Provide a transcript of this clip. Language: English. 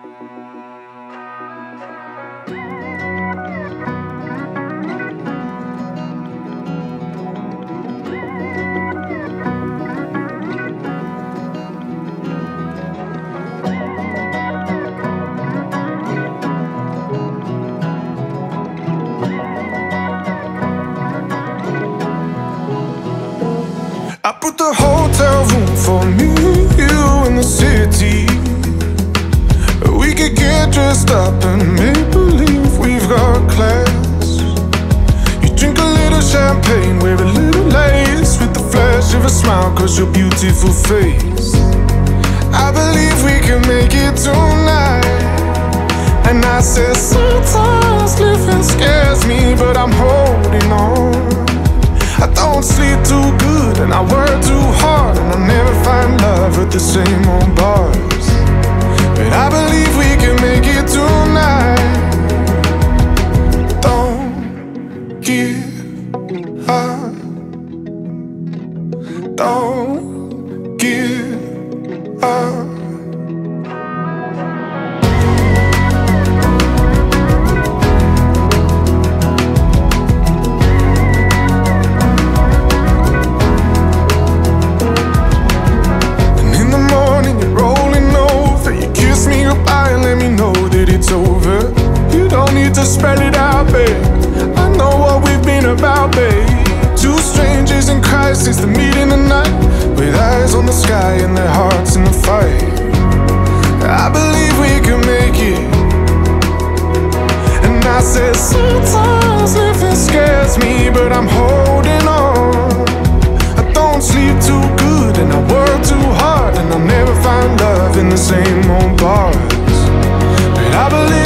I put the hotel room for me, you in the city. We could get dressed up and make believe we've got class. You drink a little champagne, wear a little lace, with the flash of a smile cause your beautiful face. I believe we can make it tonight. And I said sometimes living scares me, but I'm holding on. I don't sleep too good and I work too hard, and I never find love at the same old bars. But I believe we can make it tonight. Don't give up. Don't give up. Over. You don't need to spell it out, babe. I know what we've been about, babe. Two strangers in crisis that meet in the night, with eyes on the sky and their hearts in the fight. I believe we can make it. And I said sometimes living scares me, but I'm holding on. I don't sleep too good and I work too hard, and I'll never find love in the same old bars. I believe